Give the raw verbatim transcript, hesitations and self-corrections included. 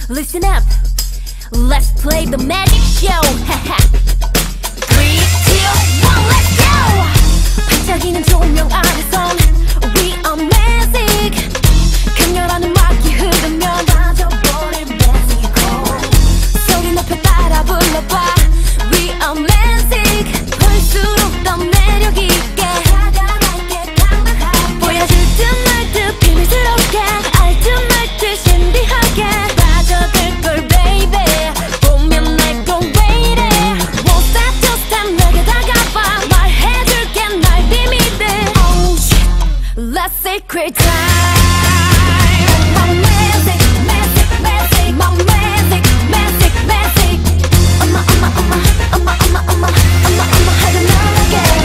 Listen up, let's play the magic show. Three, two, one, let's go. 반짝이는 조명 아래선 we are magic. 강렬한 음악이 흐르면 빠져버릴 magical. 소리 높여 따라 불러봐. We are magic. 볼수록 더 매력 있게 다가갈게 당당하게. 보여줄 듯 말 듯 비밀스럽게 알 듯 말 듯 신비하게 빠져들 걸 baby. 보면 날 꼭 wait it. Won't stop till stop 내게 다가와 말해줄게 날 비밀을. Oh shit, let's secret time. My magic, magic, magic. My magic, magic, magic. 엄마 엄마 엄마 엄마 엄마 엄마 엄마 엄마 하루 날아게.